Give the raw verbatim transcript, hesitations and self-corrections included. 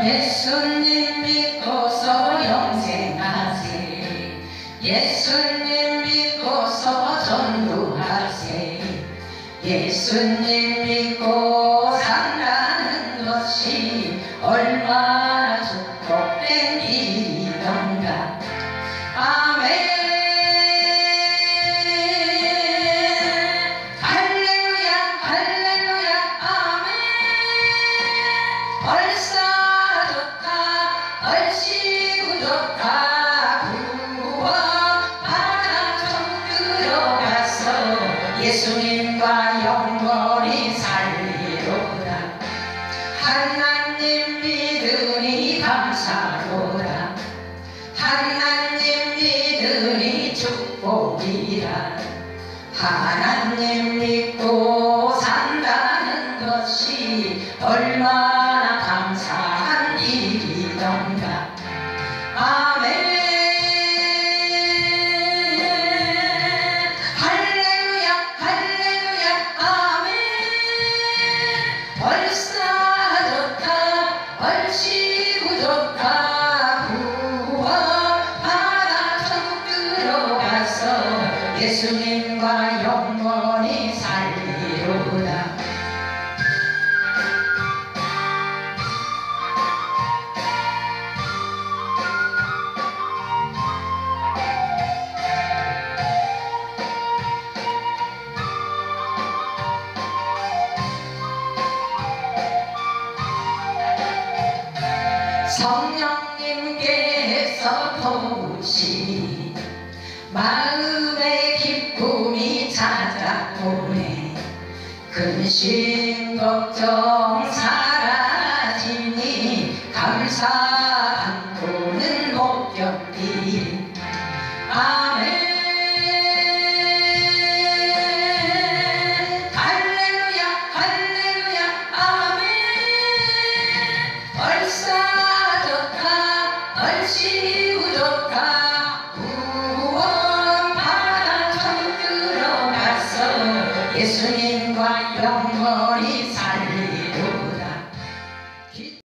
예수님 믿고서 영생하세. 예수님 믿고서 전도하세. 예수님 믿고 산다는 것이 얼마나 축복된 일이던가. 아멘. 할렐루야 할렐루야 아멘. 벌써 좋다 얼씨구 좋다. 구원받아 좀 들어가서 예수님과 영원히 살리로다. 하나님 믿으니 감사로다. 하나님 믿으니 축복이라. 하나님 믿고 산다는 것이 얼마나 감사한 일이던가. 아멘. 할렐루야 할렐루야 아멘. 벌써 좋다 얼씨구 좋다. 구원받아 좀 들어가서 예수님과 영원히 살리로다. 성령님께서 도우시니 마음의 기쁨이 찾아오네. 근심 걱정 사라지니 감사 안고는 못 견디리. 아멘. 할렐루야 할렐루야 아멘. 벌써 좋다 얼씨구 좋다.